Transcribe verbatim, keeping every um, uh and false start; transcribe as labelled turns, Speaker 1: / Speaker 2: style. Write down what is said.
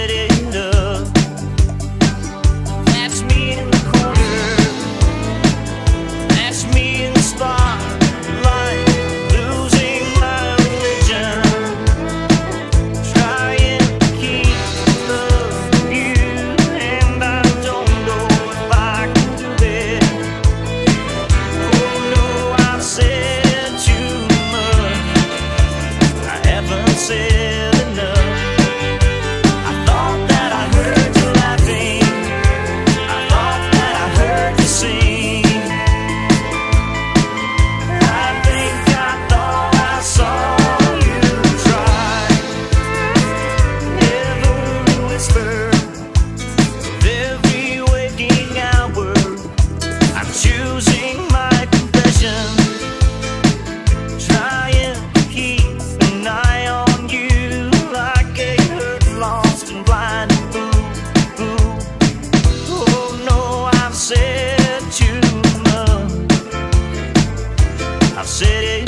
Speaker 1: set it up. That's me in the corner, that's me in the spotlight, losing my religion, trying to keep loving you, and I don't know if I can do it. Oh no, I've said too much, I haven't said enough. Choosing my confession, trying to keep an eye on you, like a hurt, lost and blinded fool. fool. Oh no, I've said too much, I've said it